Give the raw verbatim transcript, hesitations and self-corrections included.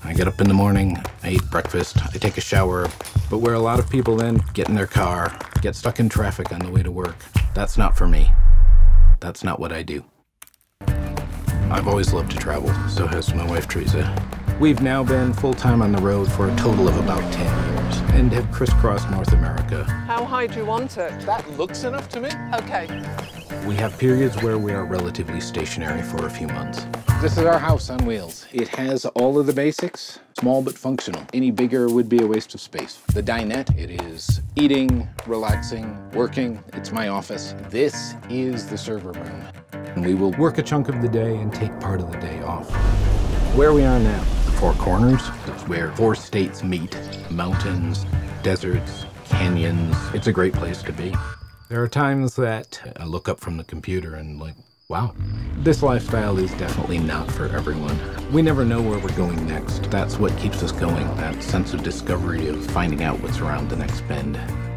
I get up in the morning, I eat breakfast, I take a shower, but where a lot of people then get in their car, get stuck in traffic on the way to work, that's not for me. That's not what I do. I've always loved to travel, so has my wife Teresa. We've now been full-time on the road for a total of about ten years and have crisscrossed North America. How high do you want it? That looks enough to me. Okay. We have periods where we are relatively stationary for a few months. This is our house on wheels. It has all of the basics, small but functional. Any bigger would be a waste of space. The dinette, it is eating, relaxing, working. It's my office. This is the server room. And we will work a chunk of the day and take part of the day off. Where we are now, the Four Corners, is where four states meet. Mountains, deserts, canyons. It's a great place to be. There are times that I look up from the computer and like, wow, this lifestyle is definitely not for everyone. We never know where we're going next. That's what keeps us going, that sense of discovery of finding out what's around the next bend.